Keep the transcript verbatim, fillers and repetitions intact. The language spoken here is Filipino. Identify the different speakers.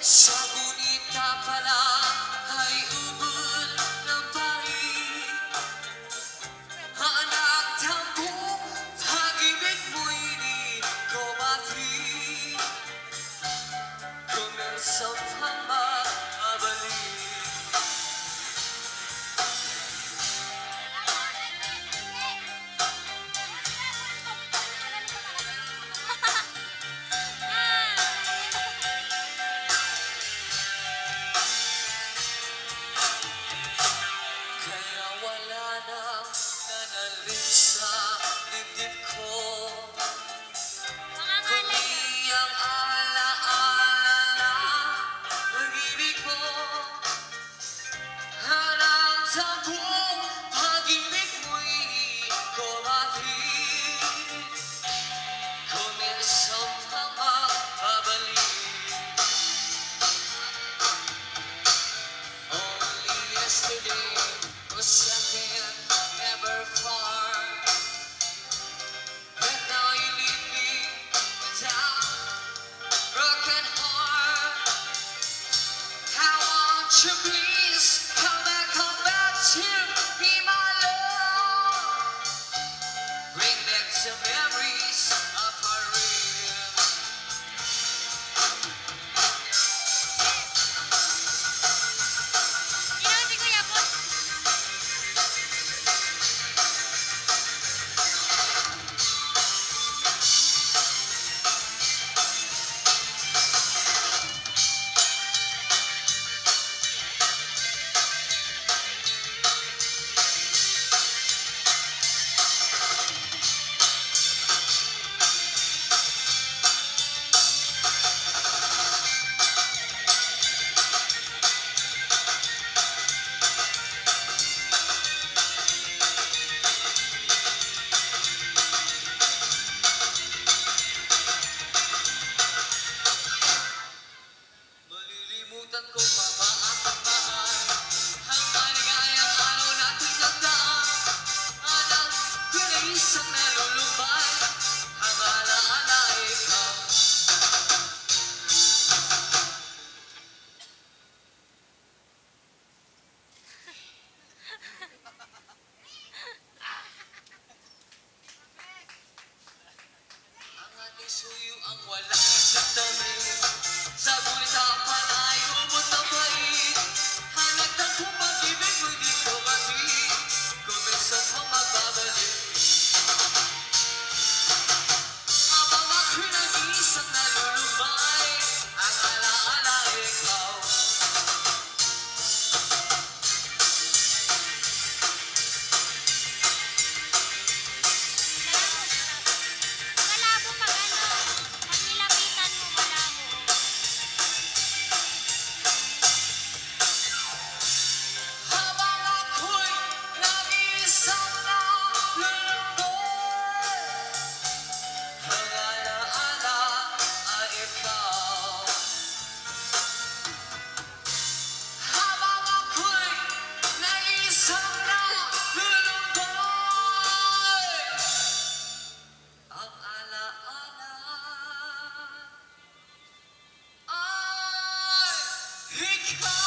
Speaker 1: Sa gunita pala ay ubod ng pait. Hanap tampo, pag-ibig mo'y di ko batid. Kumirsam pang magbabalik. Kaya wala nang nanalip sa dibdib ko, kundi ang alaala na pag-ibig mo. Hanang tampong pag-ibig mo'y di ko batid. Kumirsam pang magbabalik. Only yesterday was second, never far. But now you leave me without broken heart. How won't you please come back, come back to be my love? Bring back the memories of our real. Malilimutan ko pa ba ang pagmahal? Ang maligayang araw nating nagdaan. Anak, pinaisang nalulumbay. Ang alaala ikaw. Ang ating suyo ang walang isang damit. Sa gunita pala ay ubod ng pait. Hanap tampong pag-ibig mo'y di ko batid. Kumirsam pang magbabalik. Habang ako'y nag-iisang nalulumbay, ang alaala ikaw.
Speaker 2: Malabo pag ano, pag nilapitan mo malabo.
Speaker 1: Habang ako'y nag-iisang nalulumbay, ang alaala ay ikaw. Habang ako'y nag-iisang nalulumbay, ang alaala ay ikaw.